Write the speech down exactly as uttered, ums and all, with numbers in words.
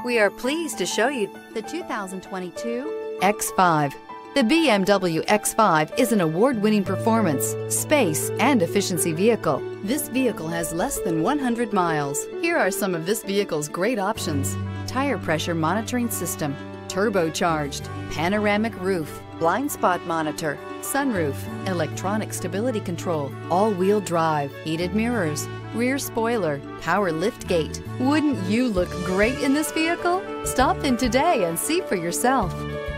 We are pleased to show you the two thousand twenty-two X five. The B M W X five is an award-winning performance, space, and efficiency vehicle. This vehicle has less than one hundred miles. Here are some of this vehicle's great options: tire pressure monitoring system, turbocharged, panoramic roof, blind spot monitor, sunroof, electronic stability control, all-wheel drive, heated mirrors, rear spoiler, power lift gate. Wouldn't you look great in this vehicle? Stop in today and see for yourself.